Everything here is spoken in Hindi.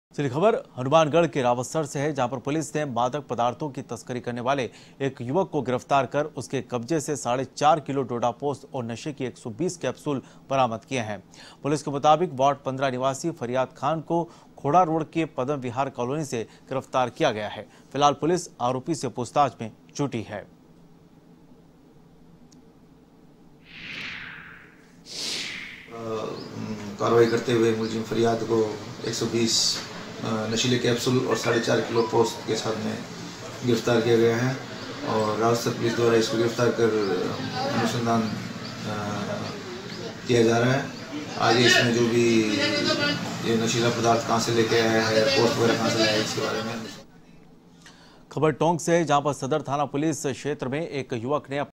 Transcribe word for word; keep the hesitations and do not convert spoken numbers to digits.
चलिए खबर हनुमानगढ़ के रावतसर से है, जहां पर पुलिस ने मादक पदार्थों की तस्करी करने वाले एक युवक को गिरफ्तार कर उसके कब्जे से साढ़े चार किलो डोडापोस्त और नशे की एक सौ बीस कैप्सूल बरामद किए हैं। पुलिस के मुताबिक वार्ड पंद्रह निवासी फरियाद खान को खोड़ा रोड के पदम विहार कॉलोनी से गिरफ्तार किया गया है। फिलहाल पुलिस आरोपी से पूछताछ में जुटी है। कार्रवाई करते हुए मुलजिम फरियाद को एक सौ बीस नशीले कैप्सूल और साढ़े चार किलो पोस्ट के साथ में गिरफ्तार किया गया है और रावतसर पुलिस द्वारा इसको गिरफ्तार कर अनुसंधान किया जा रहा है। आगे इसमें जो भी ये नशीला पदार्थ कहाँ से लेके आया है, पोस्ट वगैरह कहाँ से लाया है, इसके बारे में। खबर टोंक से है, जहां पर सदर थाना पुलिस क्षेत्र में एक युवक ने